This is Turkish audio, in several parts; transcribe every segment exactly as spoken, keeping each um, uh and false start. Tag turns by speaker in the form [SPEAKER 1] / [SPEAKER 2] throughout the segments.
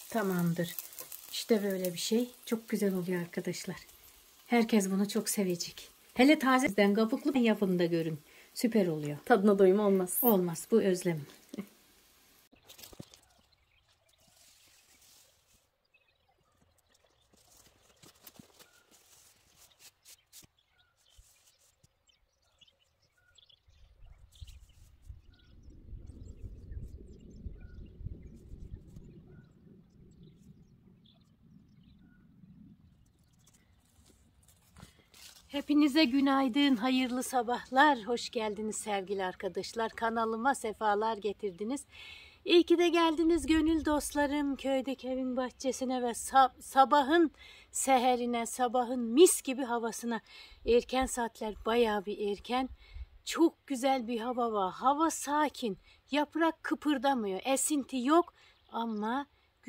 [SPEAKER 1] Tamamdır. İşte böyle bir şey. Çok güzel oluyor arkadaşlar. Herkes bunu çok sevecek. Hele tazeden kabuklu yapın da görün. Süper oluyor.
[SPEAKER 2] Tadına doyum olmaz.
[SPEAKER 1] Olmaz. Bu özlem. Hepinize günaydın, hayırlı sabahlar. Hoş geldiniz sevgili arkadaşlar. Kanalıma sefalar getirdiniz. İyi ki de geldiniz gönül dostlarım. Köydeki evin bahçesine ve sab sabahın seherine, sabahın mis gibi havasına. Erken saatler, bayağı bir erken. Çok güzel bir hava var. Hava sakin. Yaprak kıpırdamıyor. Esinti yok ama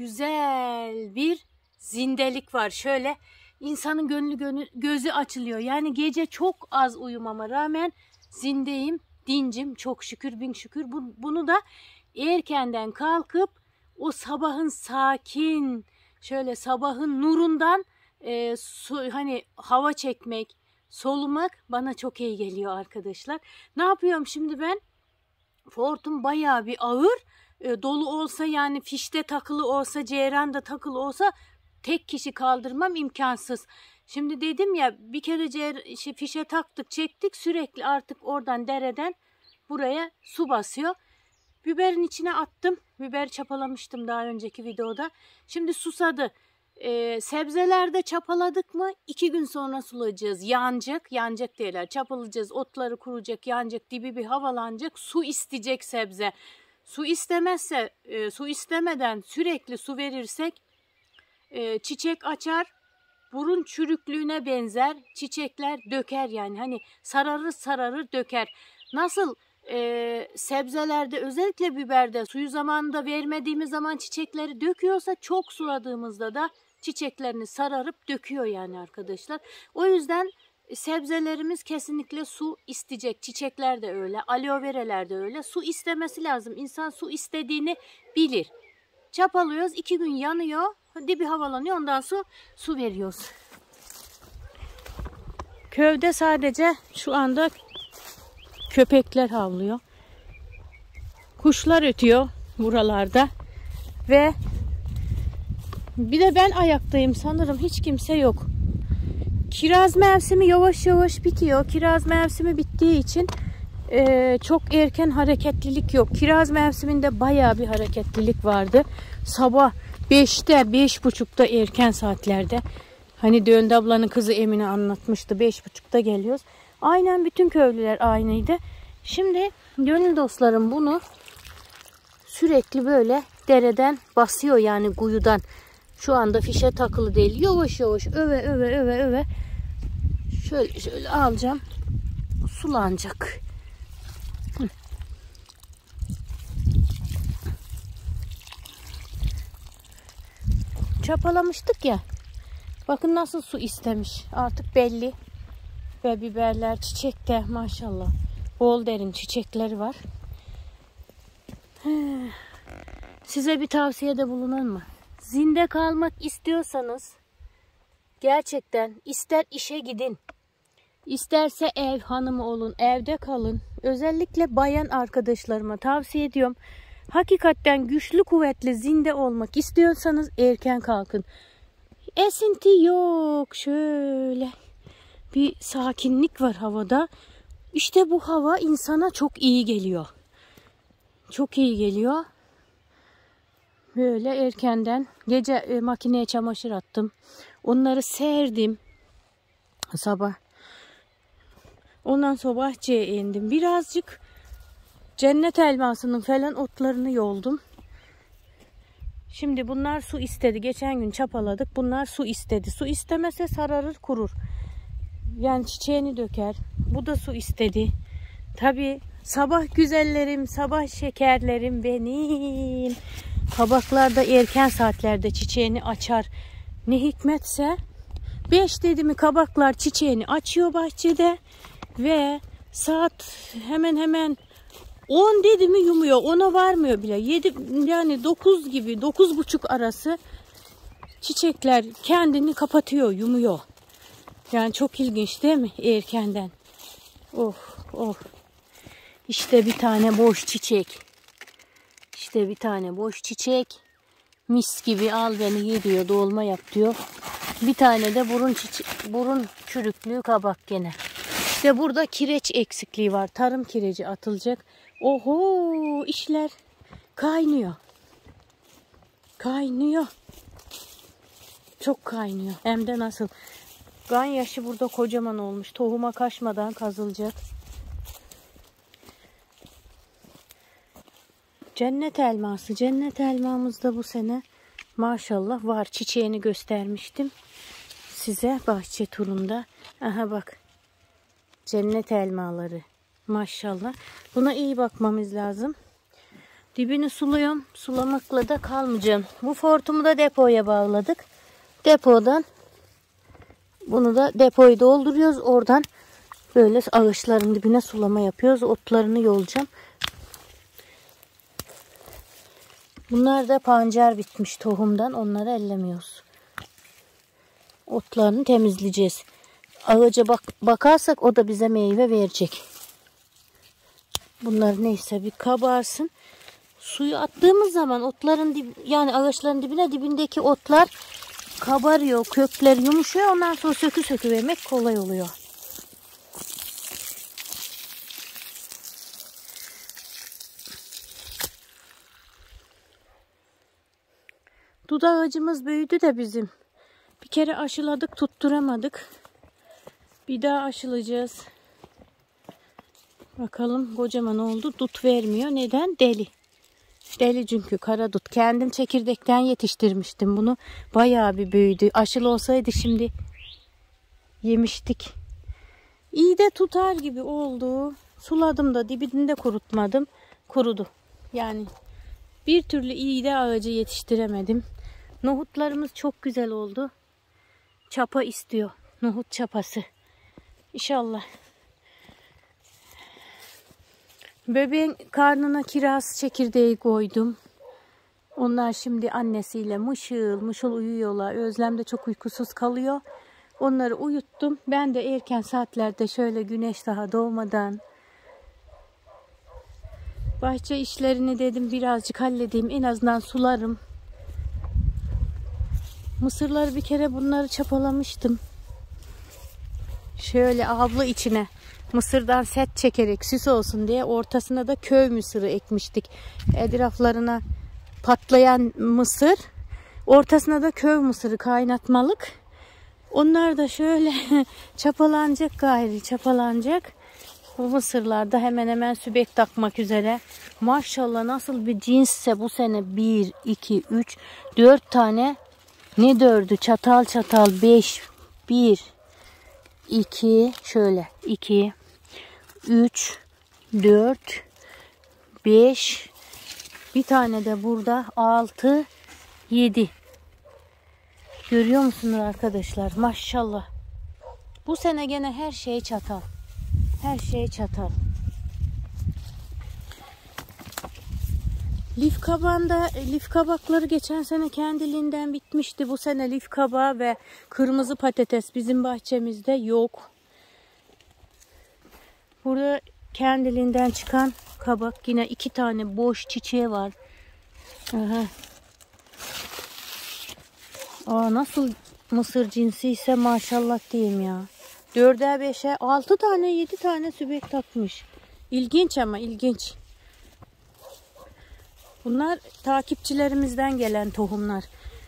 [SPEAKER 1] güzel bir zindelik var. Şöyle İnsanın gönlü gönül, gözü açılıyor. Yani gece çok az uyumama rağmen zindeyim, dincim çok şükür bin şükür. Bu, bunu da erkenden kalkıp o sabahın sakin, şöyle sabahın nurundan e, su, hani hava çekmek, solumak bana çok iyi geliyor arkadaşlar. Ne yapıyorum şimdi ben? Fortum bayağı bir ağır. E, dolu olsa yani fişte takılı olsa, ceyranda takılı olsa tek kişi kaldırmam imkansız. Şimdi dedim ya bir kere şey, fişe taktık çektik sürekli artık oradan dereden buraya su basıyor. Biberin içine attım. Biber çapalamıştım daha önceki videoda. Şimdi susadı. Ee, sebzelerde çapaladık mı iki gün sonra sulayacağız. Yanacak. Yanacak diyorlar. Çapalayacağız. Otları kuracak. Yanacak. Dibi bir havalanacak. Su isteyecek sebze. Su istemezse e, su istemeden sürekli su verirsek Ee, çiçek açar, burun çürüklüğüne benzer, çiçekler döker yani hani sararır sararır döker. Nasıl e, sebzelerde özellikle biberde suyu zamanında vermediğimiz zaman çiçekleri döküyorsa çok suladığımızda da çiçeklerini sararıp döküyor yani arkadaşlar. O yüzden sebzelerimiz kesinlikle su isteyecek. Çiçekler de öyle, aloe veralar da öyle. Su istemesi lazım. İnsan su istediğini bilir. Çapalıyoruz, iki gün yanıyor. Dibi havalanıyor. Ondan sonra su veriyoruz. Köyde sadece şu anda köpekler havlıyor. Kuşlar ötüyor buralarda. Ve bir de ben ayaktayım sanırım. Hiç kimse yok. Kiraz mevsimi yavaş yavaş bitiyor. Kiraz mevsimi bittiği için e, çok erken hareketlilik yok. Kiraz mevsiminde bayağı bir hareketlilik vardı. Sabah beşte, beş buçukta erken saatlerde. Hani Döndü ablanın kızı Emine anlatmıştı. Beş buçukta geliyoruz. Aynen bütün köylüler aynıydı. Şimdi gönül dostlarım bunu sürekli böyle dereden basıyor yani kuyudan. Şu anda fişe takılı değil. Yavaş yavaş öve öve öve öve. Şöyle şöyle alacağım. Sulanacak. Hı. Çapalamıştık ya. Bakın nasıl su istemiş. Artık belli. Ve biberler çiçekte maşallah. Bol derin çiçekleri var. Size bir tavsiyede bulunayım mı? Zinde kalmak istiyorsanız gerçekten ister işe gidin, isterse ev hanımı olun, evde kalın. Özellikle bayan arkadaşlarıma tavsiye ediyorum. Hakikaten güçlü kuvvetli zinde olmak istiyorsanız erken kalkın. Esinti yok. Şöyle bir sakinlik var havada. İşte bu hava insana çok iyi geliyor. Çok iyi geliyor. Böyle erkenden gece e, makineye çamaşır attım. Onları serdim sabah. Ondan sonra bahçeye indim. Birazcık cennet elmasının falan otlarını yoldum. Şimdi bunlar su istedi. Geçen gün çapaladık. Bunlar su istedi. Su istemese sararır kurur. Yani çiçeğini döker. Bu da su istedi. Tabii sabah güzellerim, sabah şekerlerim benim. Kabaklar da erken saatlerde çiçeğini açar. Ne hikmetse beş dedi mi kabaklar çiçeğini açıyor bahçede ve saat hemen hemen on dedi mi yumuyor. ona varmıyor bile. yedi yani dokuz gibi, dokuz buçuk arası çiçekler kendini kapatıyor, yumuyor. Yani çok ilginç değil mi erkenden? Oh oh. İşte bir tane boş çiçek. İşte bir tane boş çiçek. Mis gibi, al beni ye diyor, dolma yap diyor. Bir tane de burun çiçek, burun çürüklüğü kabak gene. İşte burada kireç eksikliği var. Tarım kireci atılacak. Oho, işler kaynıyor. Kaynıyor. Çok kaynıyor. Hem de nasıl. Gan yaşı burada kocaman olmuş. Tohuma kaçmadan kazılacak. Cennet elması. Cennet elmamız da bu sene maşallah var. Çiçeğini göstermiştim size bahçe turunda. Aha bak. Cennet elmaları. Maşallah. Buna iyi bakmamız lazım. Dibini suluyorum. Sulamakla da kalmayacağım. Bu fortumu da depoya bağladık. Depodan bunu da depoyu dolduruyoruz. Oradan böyle ağaçların dibine sulama yapıyoruz. Otlarını yolacağım. Bunlar da pancar bitmiş tohumdan. Onları ellemiyoruz. Otlarını temizleyeceğiz. Ağaca bak bakarsak o da bize meyve verecek. Bunlar neyse bir kabarsın. Suyu attığımız zaman otların dib yani ağaçların dibine dibindeki otlar kabarıyor. Kökler yumuşuyor. Ondan sonra sökü sökü vermek kolay oluyor. Dut ağacımız büyüdü de bizim. Bir kere aşıladık, tutturamadık. Bir daha aşılayacağız. Bakalım, kocaman oldu. Dut vermiyor. Neden? Deli. Deli çünkü kara dut. Kendim çekirdekten yetiştirmiştim bunu. Bayağı bir büyüdü. Aşılı olsaydı şimdi yemiştik. İyi de tutar gibi oldu. Suladım da dibinde kurutmadım. Kurudu. Yani bir türlü iyi de ağacı yetiştiremedim. Nohutlarımız çok güzel oldu. Çapa istiyor. Nohut çapası. İnşallah. Bebeğin karnına kiraz çekirdeği koydum. Onlar şimdi annesiyle mışıl mışıl uyuyorlar. Özlem de çok uykusuz kalıyor. Onları uyuttum. Ben de erken saatlerde şöyle güneş daha doğmadan bahçe işlerini dedim birazcık halledeyim. En azından sularım. Mısırları bir kere bunları çapalamıştım. Şöyle avlu içine mısırdan set çekerek süs olsun diye ortasına da köy mısırı ekmiştik. Etraflarına patlayan mısır, ortasına da köy mısırı kaynatmalık. Onlar da şöyle çapalanacak gayri çapalanacak. Bu mısırlar da hemen hemen sübek takmak üzere. Maşallah nasıl bir cinsse bu sene bir, iki, üç, dört tane. Ne dördü? Çatal çatal beş, bir, iki, şöyle iki, üç, dört, beş, bir tane de burada altı, yedi. Görüyor musunuz arkadaşlar? Maşallah. Bu sene gene her şey çatal. Her şey çatal. Lif kabağında, lif kabakları geçen sene kendiliğinden bitmişti. Bu sene lif kabağı ve kırmızı patates bizim bahçemizde yok. Burada kendiliğinden çıkan kabak, yine iki tane boş çiçeği var. Aha. Aa, nasıl mısır cinsi ise maşallah diyeyim ya. Dörde beşe altı tane yedi tane sübek takmış. İlginç ama ilginç. Bunlar takipçilerimizden gelen tohumlar.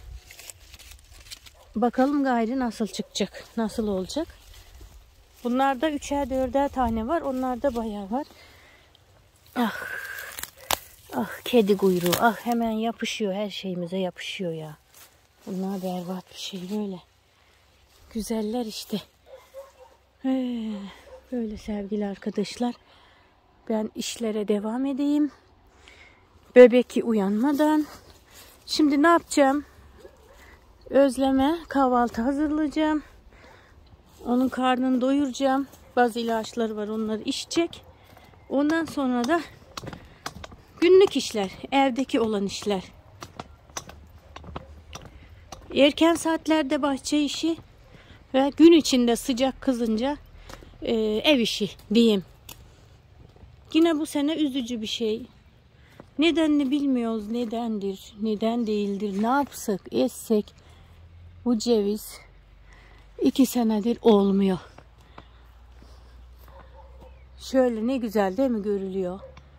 [SPEAKER 1] Bakalım gayri nasıl çıkacak. Nasıl olacak. Bunlarda üçer dörder tane var. Onlarda bayağı var. Ah. Ah kedi kuyruğu. Ah hemen yapışıyor. Her şeyimize yapışıyor ya. Bunlar berbat bir şey böyle. Güzeller işte. Ee, böyle sevgili arkadaşlar. Ben işlere devam edeyim. Bebeki uyanmadan. Şimdi ne yapacağım? Özleme kahvaltı hazırlayacağım. Onun karnını doyuracağım. Bazı ilaçları var, onları içecek. Ondan sonra da Günlük işler, evdeki olan işler. Erken saatlerde bahçe işi ve gün içinde sıcak kızınca e, ev işi diyeyim. Yine bu sene üzücü bir şey. Nedenini bilmiyoruz. Nedendir, neden değildir, ne yapsak, etsek bu ceviz iki senedir olmuyor. Şöyle ne güzel değil mi görülüyor?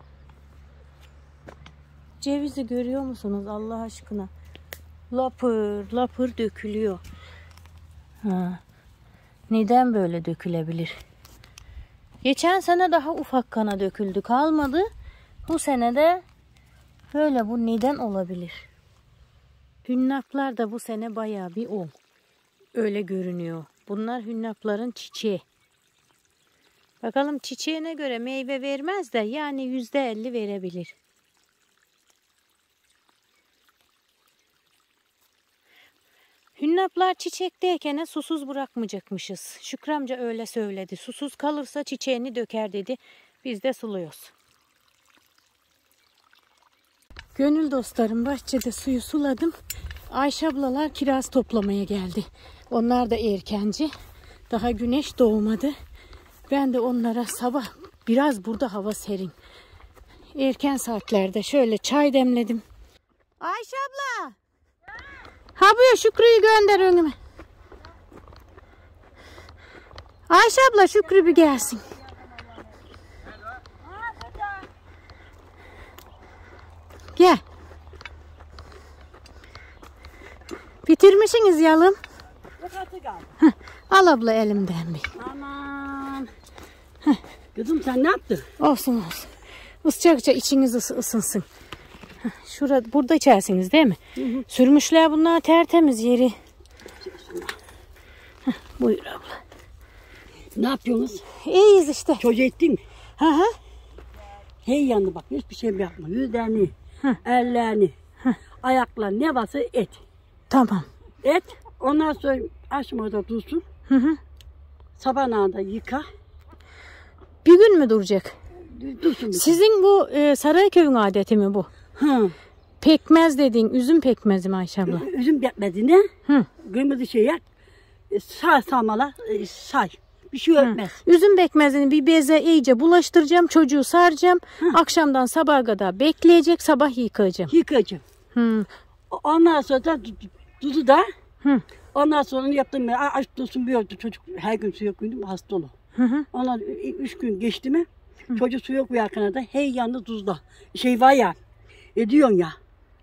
[SPEAKER 1] Cevizi görüyor musunuz Allah aşkına? Lapır lapır dökülüyor. Ha. Neden böyle dökülebilir? Geçen sene daha ufak kana döküldü, kalmadı. Bu sene de böyle, bu neden olabilir? Hünnaplar da bu sene bayağı bir ol. Öyle görünüyor. Bunlar hünnapların çiçeği. Bakalım çiçeğine göre meyve vermez de yani yüzde elli verebilir. Hünnaplar çiçekteyken susuz bırakmayacakmışız. Şükrü amca öyle söyledi. Susuz kalırsa çiçeğini döker dedi. Biz de suluyoruz. Gönül dostlarım, bahçede suyu suladım. Ayşe ablalar kiraz toplamaya geldi. Onlar da erkenci. Daha güneş doğmadı. Ben de onlara sabah, biraz burada hava serin, erken saatlerde şöyle çay demledim. Ayşe abla. Ha buraya Şükrü'yü gönder önüme. Ayşe abla, Şükrü bir gelsin. Gel. Bitirmişsiniz yalım. Heh, al abla elimden bir.
[SPEAKER 2] Aman. Heh. Kızım sen ne yaptın?
[SPEAKER 1] Olsun olsun. Isıcakça içiniz ısı, ısınsın. Heh, şurada, burada içersiniz değil mi? Hı hı. Sürmüşler bunlar tertemiz yeri. Heh, buyur abla.
[SPEAKER 2] Ne yapıyorsunuz?
[SPEAKER 1] İyiyiz işte.
[SPEAKER 2] Çocuğu ettin mi?
[SPEAKER 1] Hı hı.
[SPEAKER 2] Hey yanına bak, hiçbir şey yapma. Yüzlerini, hı. ellerini, hı. ayaklarını ne varsa et.
[SPEAKER 1] Tamam.
[SPEAKER 2] Et. Ondan sonra aşmada dursun.
[SPEAKER 1] Hı hı.
[SPEAKER 2] Sabahına da yıka.
[SPEAKER 1] Bir gün mü duracak?
[SPEAKER 2] Dursun.
[SPEAKER 1] Sizin bu e, Sarayköy'ün adeti mi bu?
[SPEAKER 2] Hı.
[SPEAKER 1] Pekmez dediğin üzüm pekmezi mi Ayşe abla?
[SPEAKER 2] Üzüm pekmezine
[SPEAKER 1] Hı.
[SPEAKER 2] kırmızı şey yak. Sağ sağmala say. Bir şey ötmez.
[SPEAKER 1] Üzüm pekmezini bir beze iyice bulaştıracağım. Çocuğu saracağım. Hı. Akşamdan sabaha kadar bekleyecek. Sabah yıkayacağım.
[SPEAKER 2] Yıkayacağım.
[SPEAKER 1] Hı.
[SPEAKER 2] Ondan sonra da dudu da.
[SPEAKER 1] Hı.
[SPEAKER 2] Ondan sonra yaptım ben. Aç dursun bir oldu. Çocuk her gün suya koydum, hasta olur.
[SPEAKER 1] Hı hı.
[SPEAKER 2] Ondan üç gün geçti mi? Hı. Çocuk suya koyarken de hey yanında tuzla. Şey var ya. Ediyorsun ya.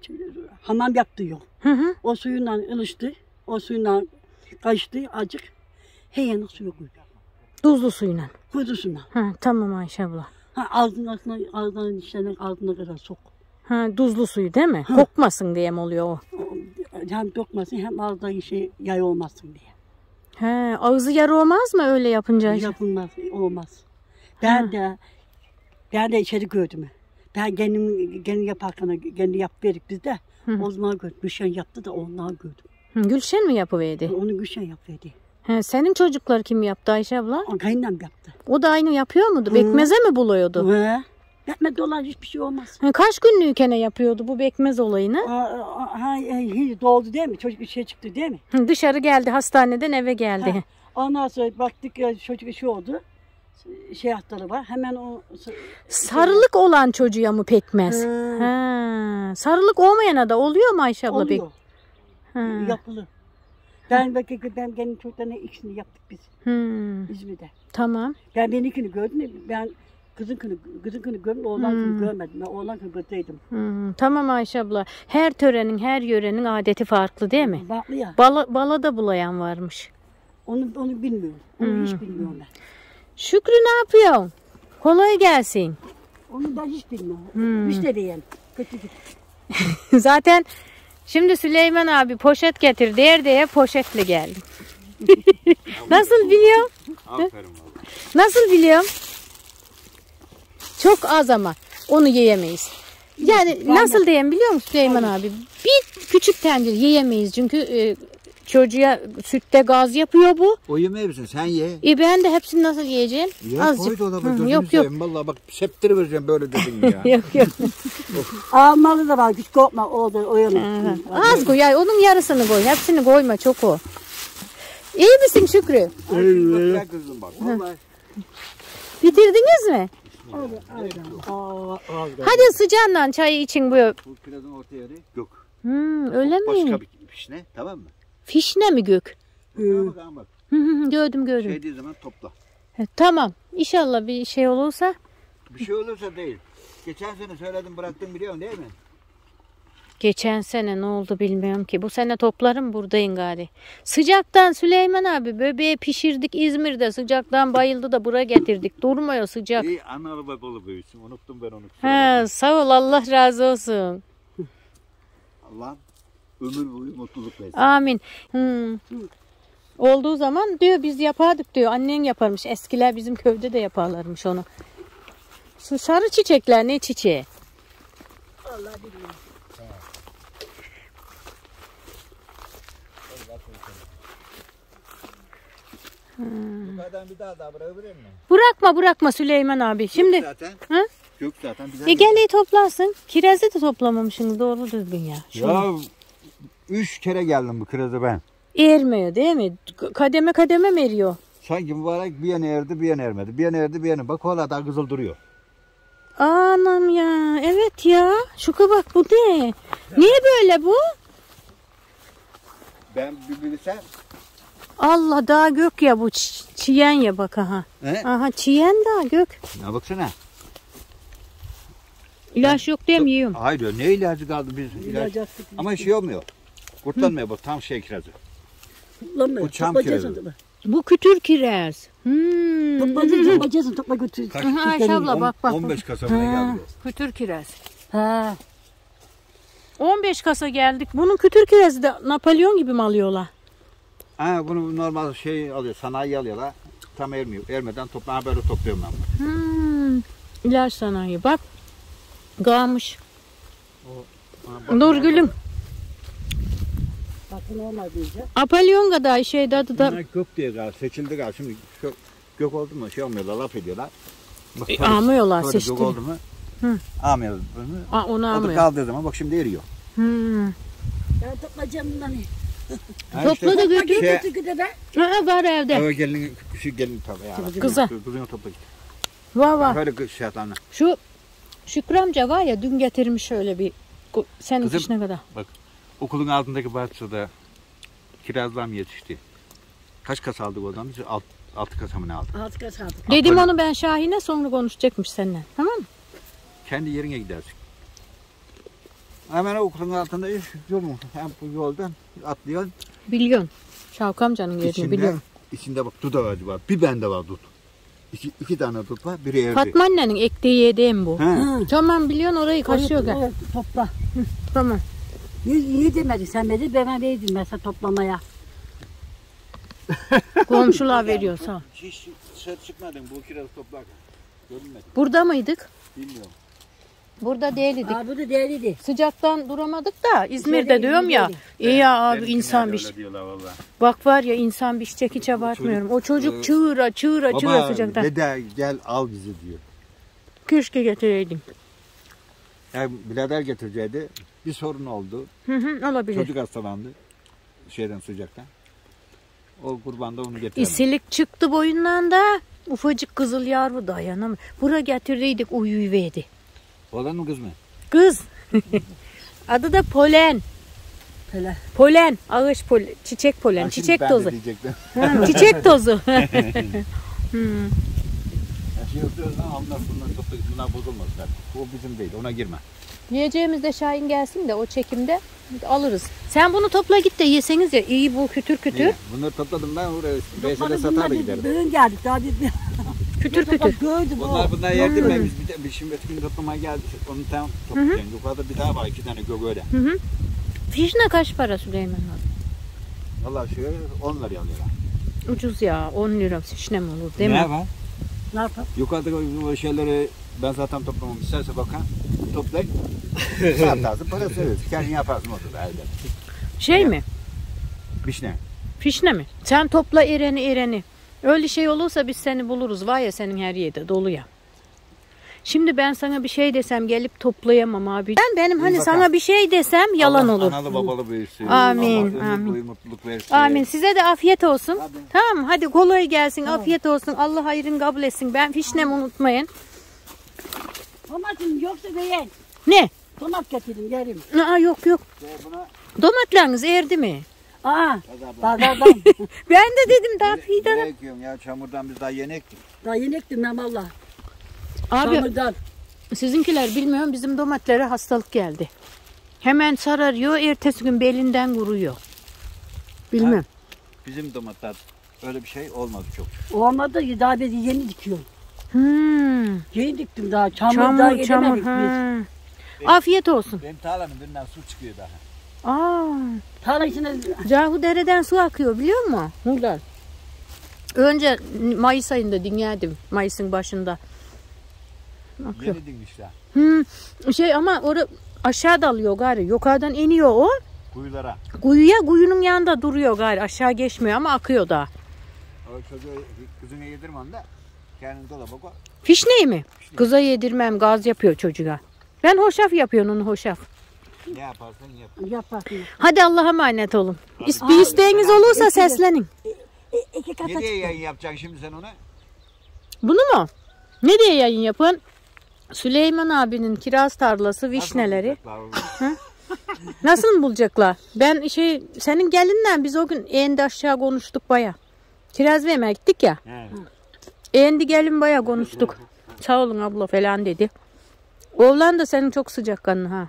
[SPEAKER 2] Hamam yaptı yok.
[SPEAKER 1] Hı hı.
[SPEAKER 2] O suyundan ılıştı. O suyundan kaçtı acık. Hey yanında suya koydu.
[SPEAKER 1] Tuzlu suyla.
[SPEAKER 2] Kudusundan.
[SPEAKER 1] Ha, tamam Ayşe abla.
[SPEAKER 2] Ha, ağzının altına, ağzının içlerine, ağzına kadar sok.
[SPEAKER 1] Ha, tuzlu suyu değil mi? Ha. Kokmasın diye mi oluyor o?
[SPEAKER 2] Hem dokmasın hem ağzındaki şey yay olmasın diye.
[SPEAKER 1] He, ağzı yarı olmaz mı öyle yapınca?
[SPEAKER 2] Yapılmaz, olmaz. Ben
[SPEAKER 1] ha.
[SPEAKER 2] de ben de içeri gördüm. Ben kendim kendim yaparken kendi yap verdik biz de. Hı. O zaman gördüm. Gülşen yaptı da ondan gördüm.
[SPEAKER 1] Hı, Gülşen mi yapıverdi?
[SPEAKER 2] Onu Gülşen yapıverdi.
[SPEAKER 1] He, senin çocuklar kim yaptı Ayşe abla?
[SPEAKER 2] O kayınlam yaptı.
[SPEAKER 1] O da aynı yapıyor muydu? Bekmeze mi buluyordu?
[SPEAKER 2] He. Bekmez dolar hiçbir şey olmaz.
[SPEAKER 1] He, kaç günlüğüne yapıyordu bu bekmez olayını?
[SPEAKER 2] Aa, ha, he, doğdu değil mi? Çocuk işe çıktı değil mi?
[SPEAKER 1] Hı, dışarı geldi, hastaneden eve geldi.
[SPEAKER 2] Ha. Ondan sonra baktık ya çocuk işi oldu. Şey hastalığı var. Hemen o
[SPEAKER 1] sarılık şey... olan çocuğa mı pekmez?
[SPEAKER 2] Ha.
[SPEAKER 1] Ha. Sarılık olmayana da oluyor mu Ayşe abla?
[SPEAKER 2] Oluyor.
[SPEAKER 1] Ha.
[SPEAKER 2] Yapılır. Ben ben ben kendi çocuklarına ikisini yaptık biz.
[SPEAKER 1] Hmm.
[SPEAKER 2] İzmir'de.
[SPEAKER 1] Tamam.
[SPEAKER 2] Ben benimkini gördüm. Ben kızınkini kızınkini gördüm. Oğlankini hmm. görmedim. Ben oğlankini gördüydüm.
[SPEAKER 1] Hmm. Tamam Ayşe abla. Her törenin, her yörenin adeti farklı değil mi?
[SPEAKER 2] Farklı ya.
[SPEAKER 1] Bala, balada bulayan varmış.
[SPEAKER 2] Onu onu bilmiyorum. Onu hmm. hiç bilmiyorum ben.
[SPEAKER 1] Şükrü ne yapıyorsun? Kolay gelsin.
[SPEAKER 2] Onu da hiç bilmiyorum. Hmm. Müşteriyen. Kötü
[SPEAKER 1] Zaten şimdi Süleyman abi poşet getir der diye poşetle geldim. Nasıl biliyorum?
[SPEAKER 3] Aferin.
[SPEAKER 1] Nasıl biliyorum? Çok az ama onu yiyemeyiz. Yani ben nasıl de... diyeyim biliyor musun Süleyman abi? Bir küçük tencere yiyemeyiz çünkü e, çocuğa sütte gaz yapıyor bu.
[SPEAKER 3] O yemeği misin? Sen ye.
[SPEAKER 1] E ben de hepsini nasıl yiyeceğim?
[SPEAKER 3] Ya
[SPEAKER 1] Azıcık.
[SPEAKER 3] koy dolaba.
[SPEAKER 1] Hı,
[SPEAKER 3] gözünü
[SPEAKER 1] yok yok.
[SPEAKER 3] seveyim. Vallahi bak septiri vereceğim böyle dedin ya.
[SPEAKER 1] Yok yok.
[SPEAKER 2] Almalı da var. Hiç korkma. O da o yana.
[SPEAKER 1] Az koy ya, onun yarısını koy. Hepsini koyma, çok o. İyi misin Şükrü?
[SPEAKER 3] Güzel kızım bak. Vallahi.
[SPEAKER 1] Bitirdiniz mi?
[SPEAKER 2] Aa, az da.
[SPEAKER 1] Hadi sıcağından çayı için bu.
[SPEAKER 3] Bu kirazın orta yeri gök.
[SPEAKER 1] Hmm, öyle
[SPEAKER 3] Başka
[SPEAKER 1] mi?
[SPEAKER 3] bir pişne, tamam mı?
[SPEAKER 1] Fişne mi gök?
[SPEAKER 2] Hı.
[SPEAKER 3] Bak ama bak.
[SPEAKER 1] Hı hı, gördüm gördüm.
[SPEAKER 3] Şey dediği zaman topla.
[SPEAKER 1] He, tamam. İnşallah bir şey olursa.
[SPEAKER 3] Bir şey olursa değil. Geçen sene söyledim bıraktım biliyorsun değil mi?
[SPEAKER 1] Geçen sene ne oldu bilmiyorum ki. Bu sene toplarım buradayım gari. Sıcaktan Süleyman abi böbeği pişirdik İzmir'de. Sıcaktan bayıldı da buraya getirdik. Durmuyor sıcak.
[SPEAKER 3] İyi analı babalı büyüsün. Unuttum ben onu.
[SPEAKER 1] He, sağ ol, Allah razı olsun.
[SPEAKER 3] Allah'ım ömür boyu mutluluk versin.
[SPEAKER 1] Amin. Hmm. Olduğu zaman diyor biz yapardık diyor. Annen yaparmış. Eskiler bizim köyde de yaparlarmış onu. Şu sarı çiçekler ne çiçeği?
[SPEAKER 2] Vallahi bilmiyorum.
[SPEAKER 3] Yukarıdan bir daha daha bırakabilir miyim?
[SPEAKER 1] Bırakma bırakma Süleyman abi. Şimdi
[SPEAKER 3] Yok zaten.
[SPEAKER 1] Hı?
[SPEAKER 3] Yok zaten. Güzel
[SPEAKER 1] e gel iyi toplarsın. Kirazı da toplamamışsın doğru düzgün ya.
[SPEAKER 3] Ya üç kere geldim bu kirazı ben.
[SPEAKER 1] Ermiyor değil mi? Kademe kademe mi eriyor?
[SPEAKER 3] Sanki mübarek bir yana erdi bir yana ermedi. Bir yana erdi bir yana. Bak hala daha kızıl duruyor.
[SPEAKER 1] Anam ya. Evet ya. Şuka bak bu ne? Niye böyle bu?
[SPEAKER 3] Ben bir bilsem.
[SPEAKER 1] Allah daha gök ya bu ç- çiyen ya bak aha.
[SPEAKER 3] He?
[SPEAKER 1] Aha çiyen daha gök.
[SPEAKER 3] Ya baksana.
[SPEAKER 1] İlaç yok diye mi yiyorum?
[SPEAKER 3] Hayır diyor. Ne ilacı kaldı biz ilaç.
[SPEAKER 2] İlaç attık.
[SPEAKER 3] Ama şey olmuyor. Kurtlanmıyor bu tam şey kirazı.
[SPEAKER 2] Toplamıyor.
[SPEAKER 3] Bu çam
[SPEAKER 2] Toplayacaksın
[SPEAKER 3] kirazı.
[SPEAKER 2] tabii.
[SPEAKER 1] Bu kütür kiraz. Hmm.
[SPEAKER 2] Toplayacaksın, toplayacaksın. Topla götür.
[SPEAKER 3] Kaç?
[SPEAKER 1] Aha, Ayşe abla bak bak.
[SPEAKER 3] on beş kasabına
[SPEAKER 1] Ha,
[SPEAKER 3] geldi.
[SPEAKER 1] kütür kiraz.
[SPEAKER 2] Ha.
[SPEAKER 1] on beş kasa geldik. Bunun kütür kirazı da Napolyon gibi mi alıyorlar?
[SPEAKER 3] Ha bunu normal şey alıyor. Sanayi alıyorlar. Tam ermiyor. Ermeden topla. Ha böyle topluyorum ben bunu.
[SPEAKER 1] Hmm. İlaç sanayi bak. Gağmış.
[SPEAKER 3] Ha, bak-
[SPEAKER 1] Nurgül'üm.
[SPEAKER 2] Bak bu normal diyeceğim.
[SPEAKER 1] Apolyon kadar şeyde adı da.
[SPEAKER 3] Bunlar gök diye gal, seçildi gal. Şimdi şu gök oldu mu şey olmuyorlar, laf ediyorlar. Bak,
[SPEAKER 1] E,
[SPEAKER 3] böyle-
[SPEAKER 1] almıyorlar,
[SPEAKER 3] böyle
[SPEAKER 1] seçti.
[SPEAKER 3] Gök oldu mu?
[SPEAKER 1] Hı.
[SPEAKER 3] Almıyorlar bunu.
[SPEAKER 1] Aa, onu
[SPEAKER 3] O da
[SPEAKER 1] almıyor.
[SPEAKER 3] kaldığı zaman bak şimdi eriyor.
[SPEAKER 1] Hmm.
[SPEAKER 2] Ben toplayacağım bundan.
[SPEAKER 3] Ha
[SPEAKER 1] Topla da
[SPEAKER 3] işte,
[SPEAKER 1] götür.
[SPEAKER 3] Şey,
[SPEAKER 2] Götür götür be.
[SPEAKER 1] Ha, var evde.
[SPEAKER 3] eve gelin, şu gelin tabii ya.
[SPEAKER 1] Kıza.
[SPEAKER 3] Kızını topla git.
[SPEAKER 1] Var var.
[SPEAKER 3] Böyle kız şey atanla.
[SPEAKER 1] Şu Şükrü amca var ya dün getirmiş şöyle bir. Senin
[SPEAKER 3] Kızım.
[SPEAKER 1] işine kadar.
[SPEAKER 3] Bak okulun altındaki bahçede kirazlam yetişti. Kaç kasa aldık oradan? Biz alt, altı kasa mı ne aldık?
[SPEAKER 2] Altı kas aldık.
[SPEAKER 1] Dedim
[SPEAKER 3] Aferin.
[SPEAKER 1] onu ben Şahin'e sonra konuşacakmış seninle. Tamam mı?
[SPEAKER 3] Kendi yerine gidersin. Hemen okulun altında iş yol mu? Hem bu yoldan atlıyorsun.
[SPEAKER 1] Biliyorsun. Şavk amcanın yerini
[SPEAKER 3] İçinde,
[SPEAKER 1] biliyorum.
[SPEAKER 3] içinde bak dut ağacı var. Bir bende var dut. İki, iki tane dut var. Biri evde.
[SPEAKER 1] Fatma annenin ektiği yediğim bu.
[SPEAKER 3] He.
[SPEAKER 1] Tamam biliyorsun orayı kaşıyor gel.
[SPEAKER 2] Evet, topla.
[SPEAKER 1] Tamam.
[SPEAKER 2] Niye, niye demedin sen beni? Ben verdim mesela toplamaya.
[SPEAKER 1] Komşular veriyor sağ ol.
[SPEAKER 3] Hiç dışarı çıkmadın bu kiraz toplarken. Görünmedi.
[SPEAKER 1] Burada mıydık?
[SPEAKER 3] Bilmiyorum.
[SPEAKER 1] Burada değildik.
[SPEAKER 2] Aa bu da değerliydi.
[SPEAKER 1] Sıcaktan duramadık da İzmir'de
[SPEAKER 2] İçeride
[SPEAKER 1] diyorum ya.
[SPEAKER 2] İzmir'deydi.
[SPEAKER 1] İyi ya abi
[SPEAKER 3] Benimkiler
[SPEAKER 1] insan
[SPEAKER 3] de
[SPEAKER 1] bir
[SPEAKER 3] öyle
[SPEAKER 1] şey.
[SPEAKER 3] diyorlar vallahi.
[SPEAKER 1] Bak var ya insan bir çiçek hiç abartmıyorum. O çocuk
[SPEAKER 3] e,
[SPEAKER 1] çığıra çığıra çığıra
[SPEAKER 3] Baba
[SPEAKER 1] sıcaktan.
[SPEAKER 3] dede gel al bizi diyor.
[SPEAKER 1] Keşke getireydim.
[SPEAKER 3] Yani birader getirecekti. Bir sorun oldu.
[SPEAKER 1] Hı hı, olabilir.
[SPEAKER 3] Çocuk hastalandı. Şeyden sıcaktan. O kurban da onu getirdi.
[SPEAKER 1] İsilik çıktı boyundan da ufacık kızıl yavru dayanamıyor. Bura getirdiydik uyuyuverdi.
[SPEAKER 3] Olan mı kız mı?
[SPEAKER 1] Kız. Adı da polen.
[SPEAKER 2] Böyle.
[SPEAKER 1] Polen. Ağaç polen. Çiçek polen.
[SPEAKER 3] Ha, şimdi
[SPEAKER 1] Çiçek
[SPEAKER 3] ben de
[SPEAKER 1] tozu.
[SPEAKER 3] diyecektim.
[SPEAKER 1] Ha, çiçek tozu. Hmm.
[SPEAKER 3] Ya şey yapıyoruz lan onlar bundan topla bunlar bozulmaz zaten. O bizim değil ona girme.
[SPEAKER 1] Yiyeceğimizde Şahin gelsin de o çekimde alırız. Sen bunu topla git de yeseniz ya iyi bu kütür kütür.
[SPEAKER 3] İyi, bunları topladım ben oraya Veysel'e
[SPEAKER 2] Topladık
[SPEAKER 3] satar
[SPEAKER 2] bunlar
[SPEAKER 3] da
[SPEAKER 2] bir
[SPEAKER 3] giderim.
[SPEAKER 2] bugün geldik daha bir
[SPEAKER 1] Kütür kütür.
[SPEAKER 2] gördüm
[SPEAKER 3] Bunlar
[SPEAKER 2] o.
[SPEAKER 3] bunlar yerdim ben biz bir, de, bir şimdi öteki gün toplamaya geldik. Onu tam toplayacağım. Yukarıda bir daha var iki tane gök öyle.
[SPEAKER 1] Hı hı. Fişne kaç para Süleyman abi?
[SPEAKER 3] Vallahi şöyle on liraya alıyorlar.
[SPEAKER 1] Ucuz ya on lira fişne mi olur değil
[SPEAKER 3] ne
[SPEAKER 1] mi?
[SPEAKER 3] var?
[SPEAKER 2] Ne yapalım?
[SPEAKER 3] Yukarıdaki o şeyleri ben zaten toplamam isterse bakan toplayıp satarsın parası verirsin. Kendin yaparsın orada da evde.
[SPEAKER 1] Şey mi?
[SPEAKER 3] Vişne.
[SPEAKER 1] Fişne mi? Sen topla ereni ereni. Öyle şey olursa biz seni buluruz. Var ya senin her yerde dolu ya. Şimdi ben sana bir şey desem gelip toplayamam abi. Ben benim hani
[SPEAKER 3] bakalım.
[SPEAKER 1] sana bir şey desem yalan
[SPEAKER 3] Allah
[SPEAKER 1] olur.
[SPEAKER 3] analı babalı büyüsün.
[SPEAKER 1] Amin,
[SPEAKER 3] Allah ömür
[SPEAKER 1] amin.
[SPEAKER 3] boyu mutluluk versin.
[SPEAKER 1] Amin. Size de afiyet olsun.
[SPEAKER 3] Hadi.
[SPEAKER 1] Tamam hadi kolay gelsin. Afiyet olsun. Allah hayrını kabul etsin. Ben fişnemi unutmayın.
[SPEAKER 2] Domatın yoksa beğen.
[SPEAKER 1] Ne?
[SPEAKER 2] Domat getirdim yerim.
[SPEAKER 1] Aa, yok yok.
[SPEAKER 3] Buna
[SPEAKER 1] Domatlarınız erdi mi?
[SPEAKER 2] Aa,
[SPEAKER 3] Pazardan.
[SPEAKER 2] pazardan.
[SPEAKER 1] Ben de dedim daha
[SPEAKER 3] Ne
[SPEAKER 1] fidanı.
[SPEAKER 3] ekiyorum ya çamurdan biz daha yeni ektik.
[SPEAKER 2] Daha yeni ektim ben valla.
[SPEAKER 1] Abi
[SPEAKER 2] Çamurdan.
[SPEAKER 1] sizinkiler bilmiyorum bizim domatlere hastalık geldi. Hemen sararıyor, ertesi gün belinden kuruyor. Bilmem.
[SPEAKER 3] Bizim domatlar öyle bir şey olmadı çok.
[SPEAKER 2] Olmadı daha ben yeni dikiyorum.
[SPEAKER 1] Hmm.
[SPEAKER 2] Yeni diktim daha. Çamur,
[SPEAKER 1] Çamur,
[SPEAKER 2] daha
[SPEAKER 1] çamur.
[SPEAKER 2] edemedik biz.
[SPEAKER 1] Ha. Afiyet olsun.
[SPEAKER 3] Benim tarlanın birinden su çıkıyor daha.
[SPEAKER 1] Aa,
[SPEAKER 2] Tarla içine
[SPEAKER 1] Cahu dereden su akıyor biliyor musun? Buradan. Önce Mayıs ayında dinledim. Mayıs'ın başında. Akıyor.
[SPEAKER 3] Yeni dikmişler.
[SPEAKER 1] Hmm. Şey ama orada aşağı dalıyor gari. Yukarıdan iniyor o.
[SPEAKER 3] Kuyulara.
[SPEAKER 1] Kuyuya kuyunun yanında duruyor gari. Aşağı geçmiyor ama akıyor da.
[SPEAKER 3] O çocuğu kızına yedirmem de kendini dolaba koy.
[SPEAKER 1] Fişneyi mi? Kıza yedirmem, gaz yapıyor çocuğa. Ben hoşaf yapıyorum onu hoşaf.
[SPEAKER 3] Ne yaparsan yap.
[SPEAKER 2] yaparsın.
[SPEAKER 1] Hadi Allah'a emanet olun. İs- Bir isteğiniz olursa seslenin.
[SPEAKER 2] E, iki kata
[SPEAKER 3] Nereye
[SPEAKER 2] çıktı.
[SPEAKER 3] yayın yapacaksın şimdi sen ona?
[SPEAKER 1] Bunu mu? Ne diye yayın yapın? Süleyman abinin kiraz tarlası, vişneleri.
[SPEAKER 3] Nasıl bulacaklar onu?
[SPEAKER 1] Nasıl mı bulacaklar? Ben şey senin gelinle biz o gün endi aşağı konuştuk baya. Kiraz vermeye gittik ya.
[SPEAKER 3] He.
[SPEAKER 1] Endi gelin baya konuştuk. Sağ olun abla falan dedi. Oğlan da senin çok sıcakkanlı ha.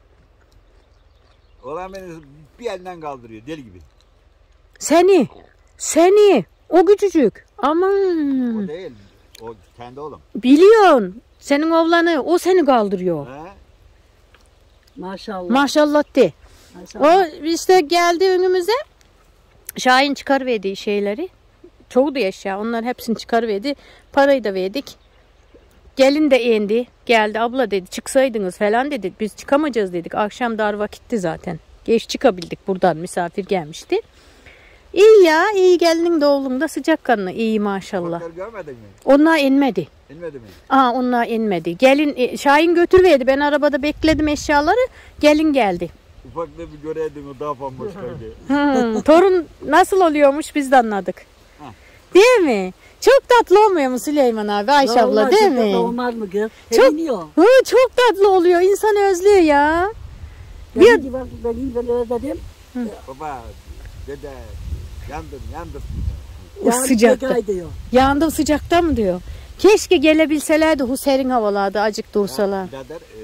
[SPEAKER 3] Olan beni bir elinden kaldırıyor deli gibi.
[SPEAKER 1] Seni, seni, o küçücük. Aman.
[SPEAKER 3] O değil. O kendi oğlum.
[SPEAKER 1] Biliyorsun. Senin oğlanı, o seni kaldırıyor.
[SPEAKER 3] He?
[SPEAKER 2] Maşallah.
[SPEAKER 1] Maşallah de.
[SPEAKER 2] Maşallah.
[SPEAKER 1] O işte geldi önümüze. Şahin çıkarverdi şeyleri. Çoğu da eşya. Onların hepsini çıkarverdi. Parayı da verdik. Gelin de indi. Geldi abla dedi çıksaydınız falan dedi. Biz çıkamayacağız dedik. Akşam dar vakitti zaten. Geç çıkabildik buradan. Misafir gelmişti. İyi ya. İyi gelinin de oğlum da sıcakkanlı. İyi maşallah.
[SPEAKER 3] Ufakları görmedin mi?
[SPEAKER 1] Onlar inmedi.
[SPEAKER 3] İnmedi mi?
[SPEAKER 1] Aa onlar inmedi. Gelin e, Şahin götürüverdi. Ben arabada bekledim eşyaları. Gelin geldi.
[SPEAKER 3] Ufaklığı bir göreydin o daha bambaşkaydı.
[SPEAKER 1] Hmm, torun nasıl oluyormuş biz de anladık.
[SPEAKER 3] Ha.
[SPEAKER 1] Değil mi? Çok tatlı olmuyor mu Süleyman abi, Ayşe abla
[SPEAKER 2] Vallahi
[SPEAKER 1] değil
[SPEAKER 2] çok
[SPEAKER 1] mi?
[SPEAKER 2] Olmaz mı kız?
[SPEAKER 1] Çok-
[SPEAKER 2] Seviniyor.
[SPEAKER 1] Hı, çok tatlı oluyor. İnsan özlüyor ya.
[SPEAKER 2] Ben bir bak ben iyi ben öyle dedim.
[SPEAKER 3] Baba, dede, yandım, yandım.
[SPEAKER 1] O
[SPEAKER 2] Yani
[SPEAKER 1] sıcakta.
[SPEAKER 2] tekrar diyor.
[SPEAKER 1] Yandım sıcakta mı diyor. Keşke gelebilselerdi hu serin havalarda acık dursalar.
[SPEAKER 3] Birader, e,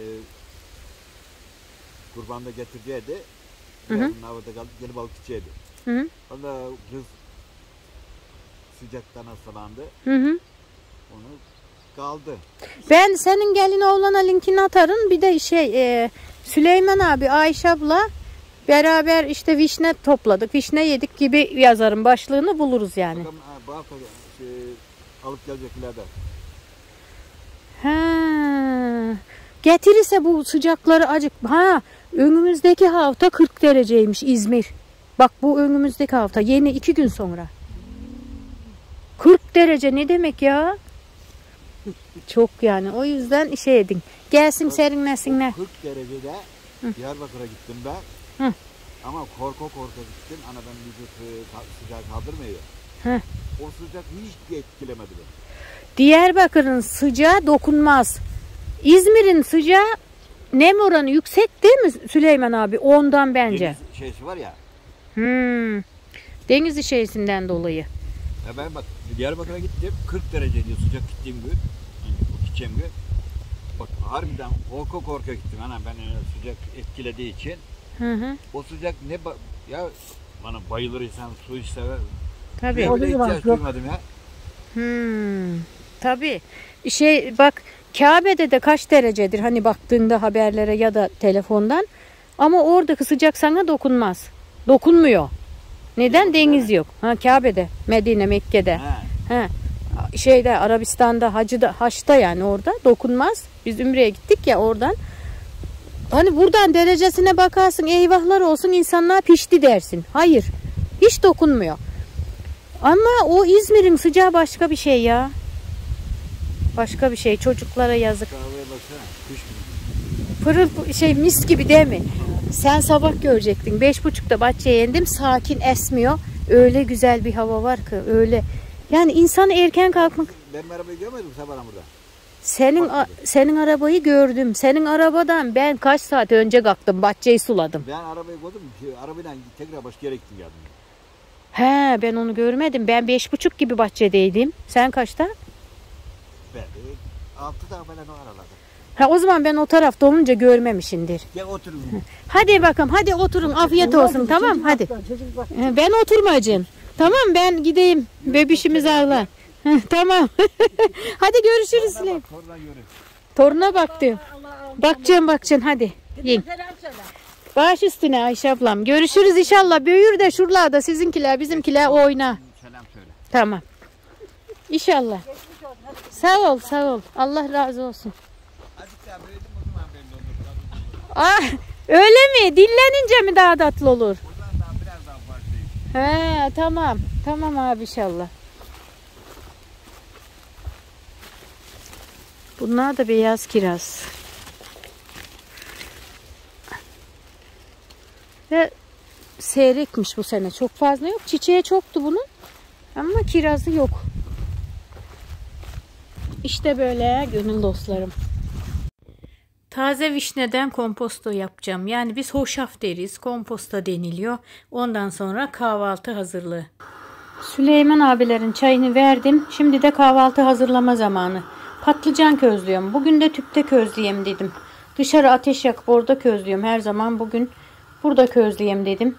[SPEAKER 3] kurbanda getireceğiydi.
[SPEAKER 1] Hı hı.
[SPEAKER 3] Yarın havada kaldı, gelip alıp gideceğiydi.
[SPEAKER 1] Hı hı.
[SPEAKER 3] Valla kız sıcaktan hastalandı.
[SPEAKER 1] Hı hı.
[SPEAKER 3] Onu kaldı.
[SPEAKER 1] Ben senin gelin oğlana linkini atarım. Bir de şey e, Süleyman abi, Ayşe abla beraber işte vişne topladık. Vişne yedik gibi yazarım. Başlığını buluruz yani.
[SPEAKER 3] Bakalım ha, bu hafta şey, alıp gelecekler de.
[SPEAKER 1] Ha. Getirirse bu sıcakları acık. Ha, önümüzdeki hafta kırk dereceymiş İzmir. Bak bu önümüzdeki hafta yeni iki gün sonra. kırk derece ne demek ya? Çok yani. O yüzden şey edin. Gelsin serinlesinler.
[SPEAKER 3] kırk derecede Diyarbakır'a gittim ben.
[SPEAKER 1] Hı.
[SPEAKER 3] Ama korka korka gittim. Ana ben vücut e, sıcak kaldırmıyor.
[SPEAKER 1] Hı.
[SPEAKER 3] O sıcak hiç etkilemedi beni.
[SPEAKER 1] Diyarbakır'ın sıcağı dokunmaz. İzmir'in sıcağı nem oranı yüksek değil mi Süleyman abi? Ondan bence.
[SPEAKER 3] Deniz şeysi var ya.
[SPEAKER 1] Hmm. Deniz işesinden dolayı.
[SPEAKER 3] Ya ben bak Diyarbakır'a gittim. kırk derece diyor sıcak gittiğim gün. Yani o gideceğim gün. Bak harbiden korka korka gittim. Ana ben e, sıcak etkilediği için.
[SPEAKER 1] Hı hı.
[SPEAKER 3] O sıcak ne ba- ya bana bayılır insan su hiç sever.
[SPEAKER 1] Tabii.
[SPEAKER 3] Ben öyle
[SPEAKER 2] Oluyor bak,
[SPEAKER 3] ihtiyaç
[SPEAKER 2] yok.
[SPEAKER 3] duymadım ya.
[SPEAKER 1] Hmm. Tabii. Şey bak Kabe'de de kaç derecedir hani baktığında haberlere ya da telefondan. Ama oradaki sıcak sana dokunmaz. Dokunmuyor. Neden? Deniz yok. Ha Kabe'de, Medine, Mekke'de.
[SPEAKER 3] Ha.
[SPEAKER 1] Ha. Şeyde Arabistan'da, Hacı'da, Haç'ta yani orada dokunmaz. Biz Ümre'ye gittik ya oradan. Hani buradan derecesine bakarsın eyvahlar olsun insanlar pişti dersin. Hayır. Hiç dokunmuyor. Ama o İzmir'in sıcağı başka bir şey ya. Başka bir şey. Çocuklara yazık.
[SPEAKER 3] Kahveye baksana. Kuş
[SPEAKER 1] Pırıl şey mis gibi değil mi? Sen sabah görecektin. Beş buçukta bahçeye indim. Sakin, esmiyor. Öyle güzel bir hava var ki. Öyle. Yani insanı erken kalkmak.
[SPEAKER 3] Benim arabayı görmedin mi sabah burada?
[SPEAKER 1] Senin a, senin arabayı gördüm. Senin arabadan ben kaç saat önce kalktım. Bahçeyi suladım.
[SPEAKER 3] Ben arabayı koydum. Arabayla tekrar başka yere gittim geldim.
[SPEAKER 1] He, ben onu görmedim. Ben beş buçuk gibi bahçedeydim. Sen kaçta?
[SPEAKER 3] Ben altı da falan o aralarda.
[SPEAKER 1] Ha, o zaman ben o tarafta olunca görmemişindir.
[SPEAKER 3] Gel oturun.
[SPEAKER 1] Hadi bakalım. Hadi oturun. Afiyet olsun. Tamam hadi. Ben oturmayacağım. Tamam ben gideyim. Bebişimizi ağla. Tamam. Hadi görüşürüz.
[SPEAKER 3] Toruna bak, toruna göre.
[SPEAKER 1] Toruna bak diyor. Bakacağım bakacağım hadi. Yiyin. Baş üstüne Ayşe ablam. Görüşürüz inşallah. Büyür de şuralarda sizinkiler bizimkiler oyna.
[SPEAKER 3] Selam söyle.
[SPEAKER 1] Tamam. İnşallah. Sağ ol sağ ol. Allah razı olsun.
[SPEAKER 3] Azıcık daha büyüdüm o zaman belli olur.
[SPEAKER 1] Ah, öyle mi? Dinlenince mi daha tatlı olur?
[SPEAKER 3] Buradan daha biraz daha farklıyım.
[SPEAKER 1] He tamam. Tamam abi inşallah. Bunlar da beyaz kiraz. Ve seyrekmiş bu sene. Çok fazla yok. Çiçeği çoktu bunun. Ama kirazı yok. İşte böyle gönül dostlarım. Taze vişneden komposto yapacağım. Yani biz hoşaf deriz. Komposta deniliyor. Ondan sonra kahvaltı hazırlığı. Süleyman abilerin çayını verdim. Şimdi de kahvaltı hazırlama zamanı. Patlıcan közlüyorum. Bugün de tüpte közleyeyim dedim. Dışarı ateş yakıp orada közlüyorum. Her zaman bugün burada közleyeyim dedim.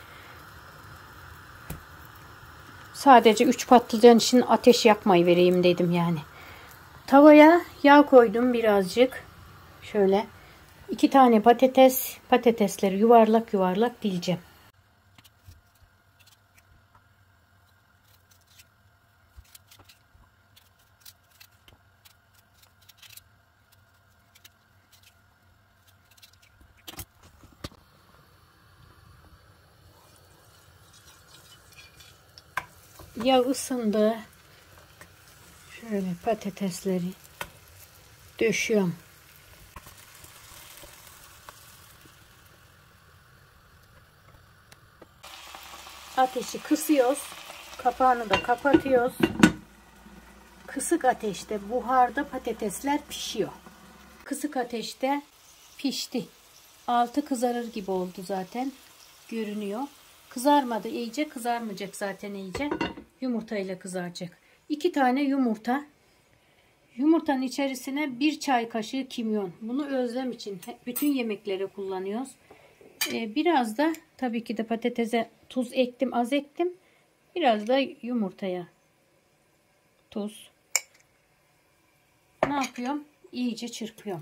[SPEAKER 1] Sadece üç patlıcan için ateş yakmayı vereyim dedim yani. Tavaya yağ koydum birazcık. Şöyle iki tane patates, patatesleri yuvarlak yuvarlak dileceğim. Yağ ısındı. Şöyle patatesleri döşüyorum. Ateşi kısıyoruz. Kapağını da kapatıyoruz. Kısık ateşte buharda patatesler pişiyor. Kısık ateşte pişti. Altı kızarır gibi oldu zaten. Görünüyor. Kızarmadı iyice. Kızarmayacak zaten iyice. Yumurtayla kızaracak. İki tane yumurta. Yumurtanın içerisine bir çay kaşığı kimyon. Bunu özlem için bütün yemeklere kullanıyoruz. Ee, biraz da tabii ki de patatese tuz ektim, az ektim. Biraz da yumurtaya tuz. Ne yapıyorum? İyice çırpıyorum.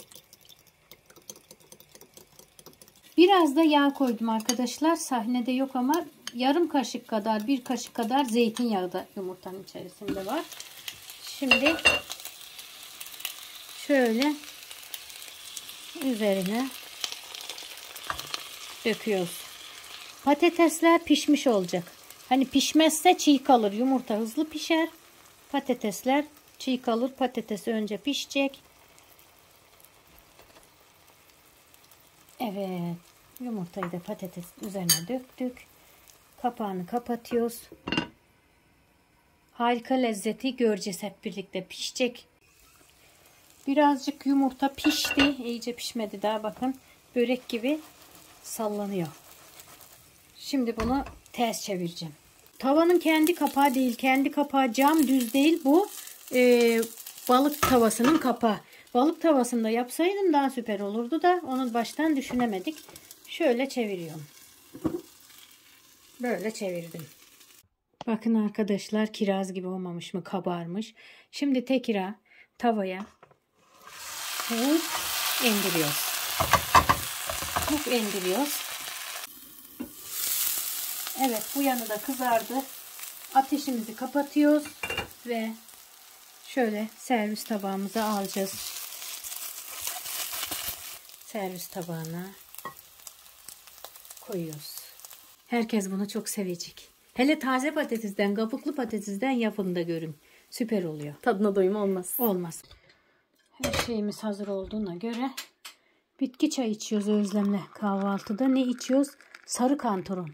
[SPEAKER 1] Biraz da yağ koydum arkadaşlar. Sahnede yok ama yarım kaşık kadar, bir kaşık kadar zeytinyağı da yumurtanın içerisinde var. Şimdi şöyle üzerine döküyoruz. Patatesler pişmiş olacak. Hani pişmezse çiğ kalır. Yumurta hızlı pişer. Patatesler çiğ kalır. Patates önce pişecek. Evet. Yumurtayı da patates üzerine döktük. Kapağını kapatıyoruz. Harika lezzeti göreceğiz hep birlikte. Pişecek. Birazcık yumurta pişti. İyice pişmedi daha bakın. Börek gibi sallanıyor. Şimdi bunu ters çevireceğim. Tavanın kendi kapağı değil. Kendi kapağı cam, düz değil. Bu e, balık tavasının kapağı. Balık tavasında yapsaydım daha süper olurdu da onu baştan düşünemedik. Şöyle çeviriyorum. Böyle çevirdim. Bakın arkadaşlar kiraz gibi olmamış mı? Kabarmış. Şimdi tekrar tavaya hop indiriyoruz. Hop indiriyoruz. Evet bu yanı da kızardı. Ateşimizi kapatıyoruz ve şöyle servis tabağımıza alacağız. Servis tabağına koyuyoruz. Herkes bunu çok sevecek. Hele taze patatesden, kabuklu patatesden yapın da görün. Süper oluyor.
[SPEAKER 4] Tadına doyum olmaz.
[SPEAKER 1] Olmaz. Her şeyimiz hazır olduğuna göre bitki çayı içiyoruz Özlem'le kahvaltıda. Ne içiyoruz? Sarı kantaron.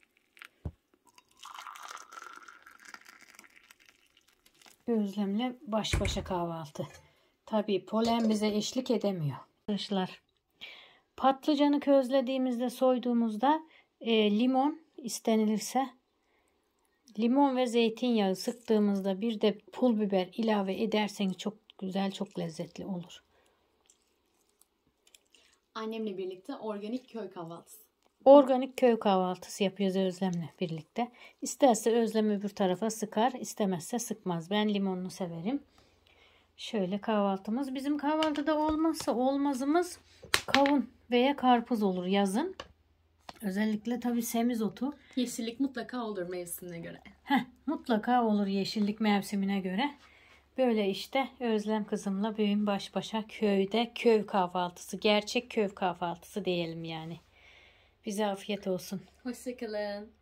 [SPEAKER 1] Özlem'le baş başa kahvaltı. Tabii polen bize eşlik edemiyor. Arkadaşlar, patlıcanı közlediğimizde, soyduğumuzda e, limon istenilirse, limon ve zeytinyağı sıktığımızda bir de pul biber ilave ederseniz çok güzel, çok lezzetli olur.
[SPEAKER 4] Annemle birlikte organik köy kahvaltısı.
[SPEAKER 1] Organik köy kahvaltısı yapıyoruz Özlem'le birlikte. İsterse Özlem öbür tarafa sıkar, istemezse sıkmaz. Ben limonlu severim. Şöyle kahvaltımız. Bizim kahvaltıda olmazsa olmazımız kavun veya karpuz olur yazın. Özellikle tabii semizotu.
[SPEAKER 4] Yeşillik mutlaka olur mevsimine göre.
[SPEAKER 1] Heh, mutlaka olur yeşillik mevsimine göre. Böyle işte Özlem kızımla bugün baş başa köyde köy kahvaltısı. Gerçek köy kahvaltısı diyelim yani. Bize afiyet olsun.
[SPEAKER 4] Hoşçakalın.